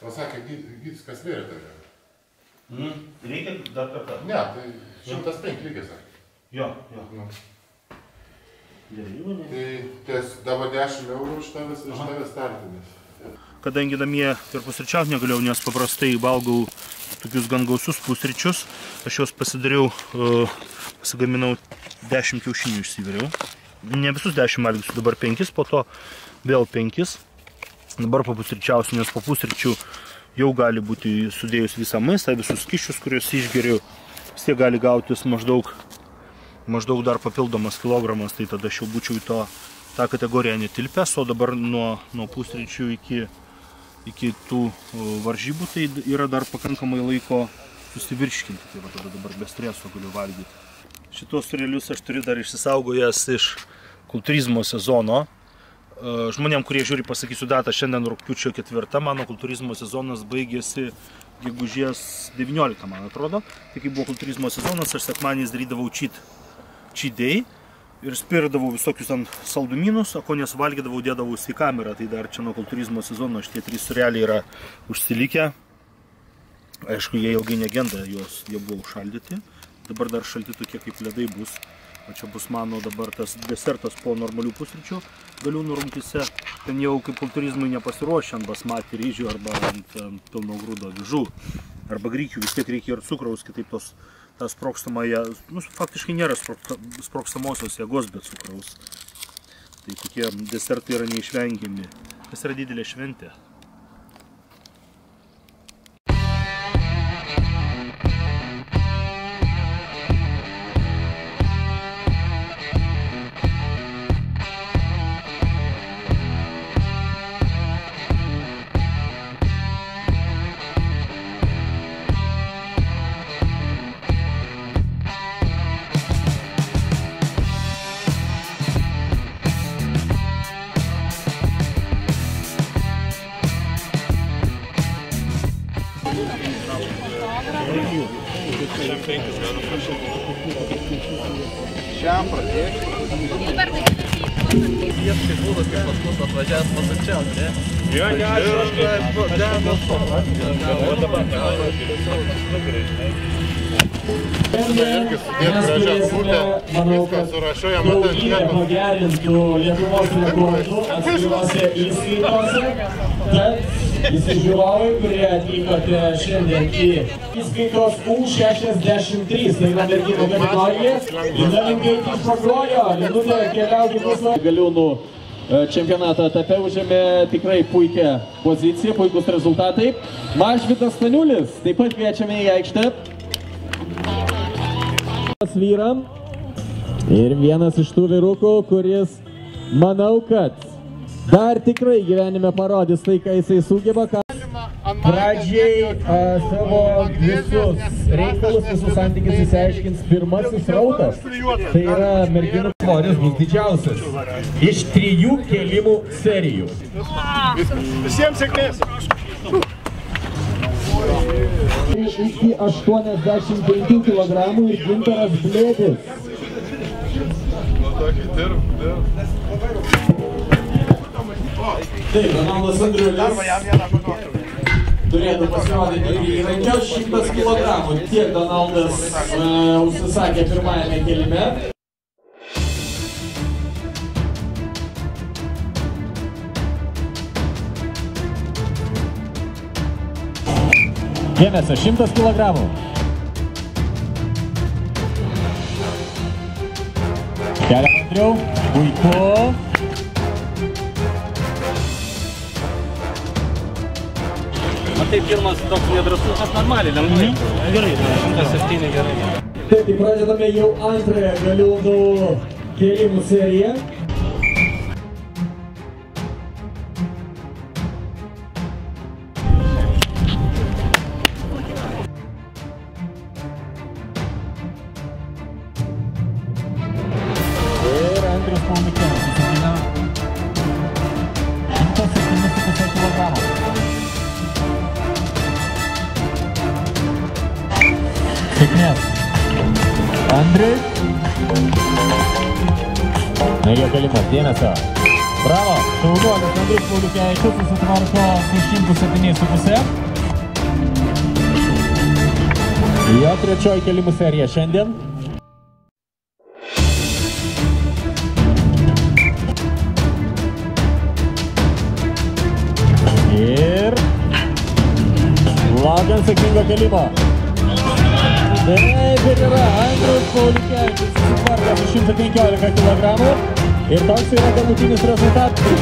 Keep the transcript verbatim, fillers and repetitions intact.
Pasakė, gytis kas vėrė tave. Mm. Reikia dar kartą? Ne, tai šimtas penki reikia, sakė. Jo, jo. Nu. Gerai, tai ties dabar dešimt eurų už tavęs, iš tavęs startinis. Kadangi namie ir pusryčiauti negalėjau, nes paprastai valgau tokius gan gausius pusryčius, aš juos pasidariau, uh, pasigaminau dešimt kiaušinių išsiviriau. Ne visus dešimt valgysiu, dabar penkis, po to vėl penkis. Dabar papusryčiausiu, nes po pusryčių jau gali būti sudėjus visą maistą, visus skysčius, kuriuos išgeriu, vis tiek gali gautis maždaug, maždaug dar papildomas kilogramas, tai tada aš jau būčiau į to, tą kategoriją netilpęs, o dabar nuo, nuo pusryčių iki, iki tų varžybų tai yra dar pakankamai laiko susivirškinti, tai va tada dabar be streso galiu valgyti. Šitos surelius aš turiu dar išsisaugojęs iš kultūrizmo sezono. Žmonėm, kurie žiūri, pasakysiu datą, šiandien rugpjūčio ketvirta, mano kultūrizmo sezonas baigėsi gegužės devynioliktą, man atrodo. Tai kai buvo kultūrizmo sezonas, aš sekmadieniais darydavau cheat, cheat day ir spirdavau visokius ant saldumynus, o ko nesuvalgydavau, dėdavau į kamerą. Tai dar čia nuo kultūrizmo sezono šitie trys sureliai yra užsilikę. Aišku, jie ilgai negenda, juos jie buvo užšaldyti. Dabar dar šalti tokie kaip ledai bus. O čia bus mano dabar tas desertas po normalių pusryčių galiūnų rungtyse. Ten jau kaip kultūrizmui nepasiruošę ant basmati ryžių arba ant, ant pilno grūdo avižų arba grikių. Vis tiek reikia ir cukraus, kitaip tos, tas sprogstamąją, nu, faktiškai nėra sprogstamosios jėgos be cukraus. Tai tokie desertai yra neišvengiami. Tas yra didelė šventė. Šiam pradėti. Jis kaip būdas, kaip pas mus atvažiavęs pasačiaut, ne? Jo, ne, aš kažkaip dėmės to. O dabar, irgi sudėt gražią kūtę, viską surašiau, jam matai, daugybė pagerintų Lietuvos rekordų atskiruose įskaitose, tad visi žiūrovai, kurie atvykote šiandien į įskaitos U šešiasdešimt trys, tai yra merginų kategorija, Linalinkai išpagrojo, Linutė keliauti pusę. Galiūnų čempionato etape užėmė tikrai puikią poziciją, puikus rezultatai. Mažvydas Staniulis, taip pat kviečiame į aikštę. Vyram ir vienas iš tų vyrukų, kuris manau, kad dar tikrai gyvenime parodys tai, ką jisai sugeba. Pradžiai a, savo visus reikalus, visus santykius įsiaiškins pirmasis rautas. Tai yra merginų svoris bus didžiausias iš trijų kėlimų serijų. Visiems sėkmės! Iki aštuoniasdešimt penkių kilogramų ir Gintaras Blėdis. Taip, Donaldas Andriulis turėtų pasirodyti ir įrankiau šimtas kilogramų. Tiek Donaldas uh, užsisakė pirmajame kėlime. Dėmesio, šimtas kilogramų. Kelia Andriau, puiku. Tai pirmas toks nedrasus, aš normaliai, lengvai. Gerai, šimtas septyni gerai. Taip, tai pradedame jau antrąją galiūnų kėlimų seriją. Ir Andrius Paumikėnas įsigina šimtas septyni su puse kilogramų. Sėkmės. Andriui. Na ir jo galimas, dėmesio. Bravo, šaunuolis Andrius Pauliukevičius susitvarko su šimtu septyniais su puse. Jo trečioji kelimų serija šiandien. Ir laukiant sėkmingo kelimo. Taip ir yra Andrius Pauliukevičius susitvarko su šimtu penkiolika kilogramų. Ir toks yra galutinis rezultatas.